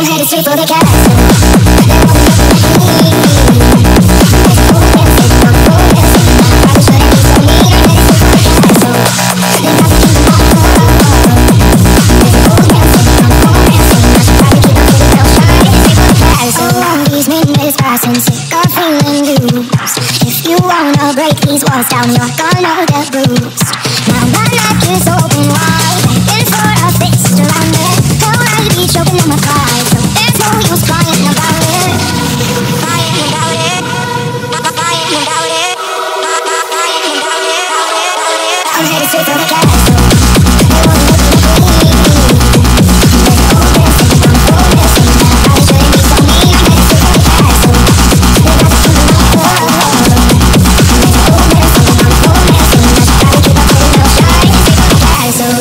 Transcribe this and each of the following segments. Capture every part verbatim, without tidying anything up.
I'm headed straight for the castle. They wanna make me. There's a cold man sitting on the phone and saying that I probably shouldn't be so mean. I'm headed straight for the castle. They got the kingdom locked up. There's a cold man sitting on the phone and saying I should probably keep my pretty mouth shut. Headed straight for the castle. All these minutes passing, sick of feeling used. If you wanna break these walls down, you're gonna get bruised. Now my neck is open wide, begging for a fist around it. Already choking on my pride, so there's no use crying about it. Crying about it. Crying about it. Crying about it. I'm headed straight for the castle. They wanna look at me. There's a cold man sitting on the phone and saying that I probably shouldn't be so mean. I'm headed straight for the castle. They got the kingdom locked up. There's a cold man sitting on the phone and saying I should probably keep my pretty mouth shut. Headed straight for the castle.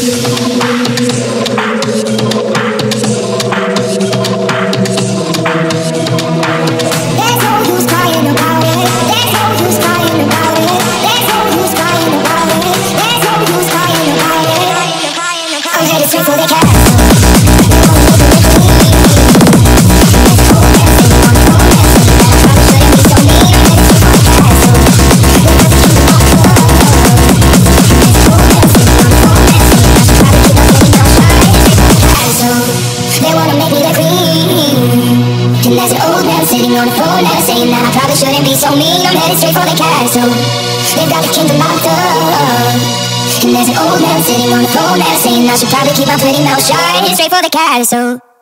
Straight for the castle. They wanna look at me. There's a cold man sitting on the phone and saying that I probably shouldn't be so mean. I'm headed straight for the castle. They got the kingdom locked up. There's a cold man sitting on the phone and saying I should probably keep my pretty mouth shut. Headed straight for the castle. They wanna make me the queen. And there's an old man sitting on the phone and saying that I probably shouldn't be so mean. I'm headed straight for the castle. They've got the kingdom locked up. And there's an old man sitting on the phone and saying I should probably keep my pretty mouth shut. Straight for the castle.